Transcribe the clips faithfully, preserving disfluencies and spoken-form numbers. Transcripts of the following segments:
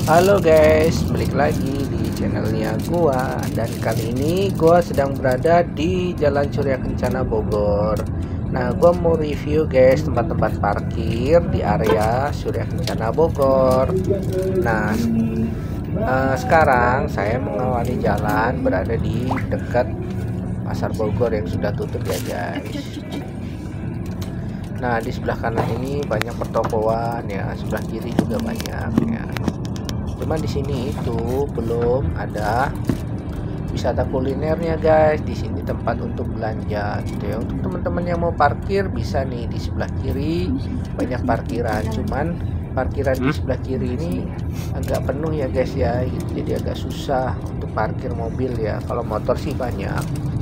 Halo guys, balik lagi di channelnya gua. Dan kali ini gua sedang berada di Jalan Surya Kencana Bogor. Nah, gua mau review guys tempat-tempat parkir di area Surya Kencana Bogor. Nah, eh, sekarang saya mengawali jalan berada di dekat Pasar Bogor yang sudah tutup ya guys. Nah, di sebelah kanan ini banyak pertokoan ya, sebelah kiri juga banyak ya. Cuman di sini itu belum ada wisata kulinernya guys. Di sini tempat untuk belanja gitu ya. Untuk teman-teman yang mau parkir bisa nih di sebelah kiri banyak parkiran. Cuman parkiran di sebelah kiri ini agak penuh ya guys ya. Gitu. Jadi agak susah untuk parkir mobil ya. Kalau motor sih banyak.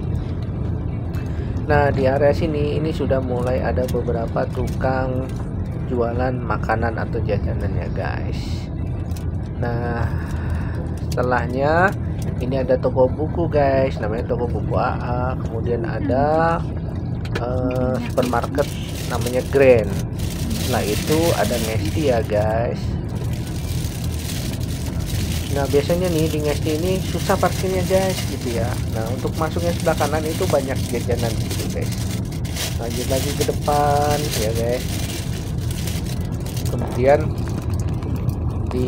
Nah, di area sini ini sudah mulai ada beberapa tukang jualan makanan atau jajanan ya guys. Nah, setelahnya ini ada toko buku guys, namanya toko buku A A. Kemudian ada uh, supermarket namanya Grand. Setelah itu ada Nesti ya guys. Nah, biasanya nih di Nesti ini susah parkirnya guys gitu ya. Nah, untuk masuknya sebelah kanan itu banyak jajanan gitu guys. Lanjut lagi ke depan ya guys. Kemudian di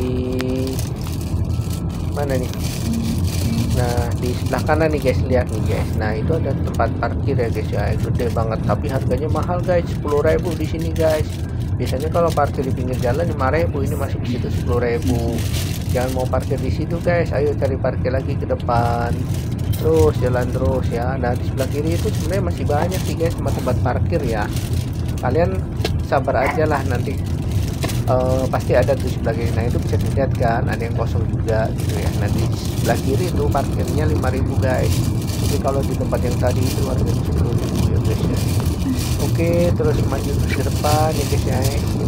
mana nih? Nah, di sebelah kanan nih guys, lihat nih guys. Nah, itu ada tempat parkir ya guys ya. Gede banget tapi harganya mahal guys, sepuluh ribu di sini guys. Biasanya kalau parkir di pinggir jalan lima ribu, ini masih di situ sepuluh ribu. Jangan mau parkir di situ guys, ayo cari parkir lagi ke depan. Terus jalan terus ya. Nah, di sebelah kiri itu sebenarnya masih banyak sih guys tempat-tempat parkir ya. Kalian sabar aja lah, nanti uh, pasti ada tuh sebelah kiri. Nah, itu bisa dilihat kan, ada yang kosong juga gitu ya. Nanti di sebelah kiri itu parkirnya lima ribu guys. Tapi kalau di tempat yang tadi itu harganya sepuluh ribu ya guys ya. Oke, terus maju ke depan ya guys ya.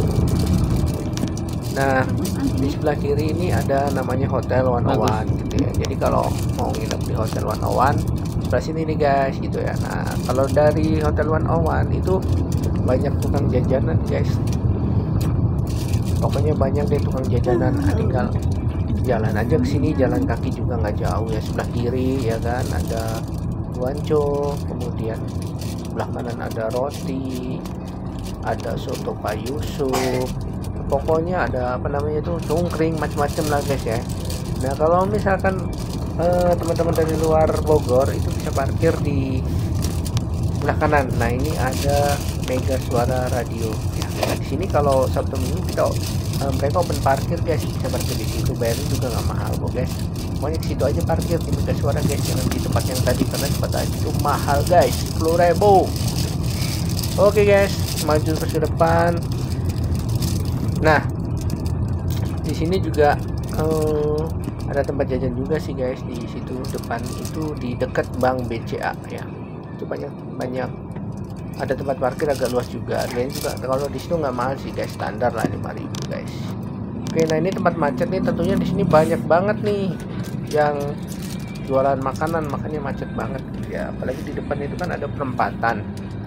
Nah, di sebelah kiri ini ada namanya Hotel one oh one gitu ya. Jadi kalau mau nginep di Hotel one oh one sebelah sini nih guys gitu ya. Nah, kalau dari Hotel one oh one itu banyak tukang jajanan guys. Pokoknya banyak deh tukang jajanan. Nah, tinggal jalan aja ke sini, jalan kaki juga nggak jauh ya. Sebelah kiri ya kan ada guanco, kemudian sebelah kanan ada roti, ada soto Pak Yusuf. Pokoknya ada apa namanya itu cungkring, macam-macam lah guys ya. Nah, kalau misalkan eh, teman-teman dari luar Bogor itu bisa parkir di sebelah kanan. Nah, ini ada Mega Suara Radio ya. Nah, di sini kalau Sabtu Minggu kita eh, mereka open parkir guys, bisa parkir di situ, bayarnya juga nggak mahal kok guys. Pokoknya di situ aja parkir di Mega Suara guys, jangan di tempat yang tadi karena tempat tadi itu mahal guys, sepuluh ribu. Oke guys, maju ke depan. Nah, di sini juga uh, ada tempat jajan juga sih guys, di situ depan itu di dekat Bank B C A ya. Itu banyak banyak ada tempat parkir agak luas juga. Dan juga kalau di situ nggak mahal sih guys, standar lah lima ribu guys. Oke, nah ini tempat macet nih, tentunya di sini banyak banget nih yang jualan makanan, makanya macet banget ya. Apalagi di depan itu kan ada perempatan.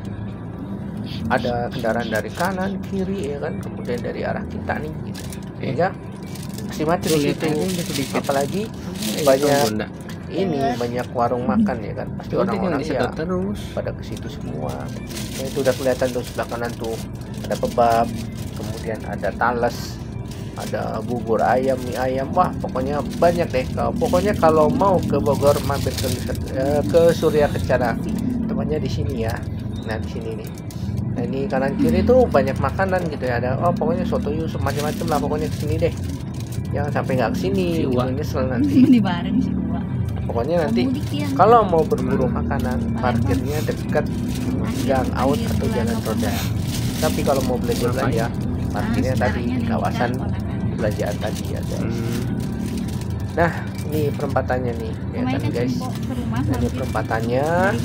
Ada kendaraan dari kanan kiri ya kan, kemudian dari arah kita nih gitu ya, masih macet di situ. Apalagi banyak ini banyak warung makan ya kan, pasti orang-orang ya terus pada ke situ semua. Nah, itu udah kelihatan tuh sebelah kanan tuh ada kebab, kemudian ada tales, ada bubur ayam, mie ayam, wah pokoknya banyak deh. Pokoknya kalau mau ke Bogor mampir ke, ke Surya Kencana, tempatnya di sini ya. Nah, di sini nih. Nah, ini kanan kiri tuh banyak makanan gitu ya. Ada oh pokoknya soto Yusuf macam-macam lah, pokoknya kesini deh. Jangan sampai nggak kesini, gitu nyesel nanti. Pokoknya nanti kalau mau berburu makanan parkirnya dekat gang out atau jalan roda. Tapi kalau mau belanja belanja parkirnya tadi di kawasan belanjaan tadi ya guys. Nah, ini perempatannya nih ya kan guys. Nah, ini perempatannya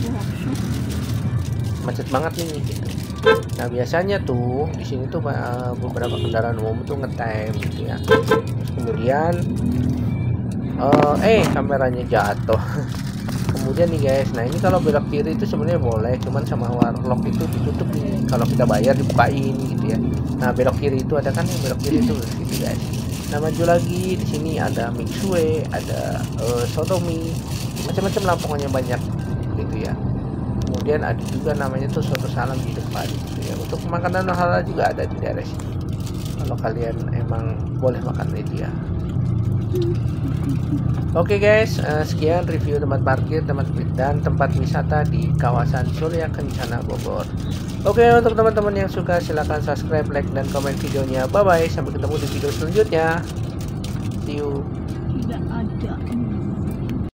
macet banget nih gitu. Nah, biasanya tuh di sini tuh uh, beberapa kendaraan umum tuh ngetem gitu ya. Terus kemudian uh, eh kameranya jatuh. Kemudian nih guys, nah ini kalau belok kiri itu sebenarnya boleh, cuman sama warlock itu ditutup nih. Kalau kita bayar dibukain gitu ya. Nah, belok kiri itu ada kan yang belok kiri itu gitu guys. Nah maju lagi di sini ada Mixue, ada uh, Sotomi, macam-macam lah pokoknya banyak gitu ya. Kemudian ada juga namanya tuh soto salam di depan gitu ya. Untuk makanan halal juga ada di daerah sini. Kalau kalian emang boleh makan itu ya. Oke guys, uh, sekian review tempat parkir, tempat dan tempat wisata di kawasan Surya Kencana Bogor. Oke, untuk teman-teman yang suka silahkan subscribe, like, dan komen videonya. Bye bye, sampai ketemu di video selanjutnya. See you.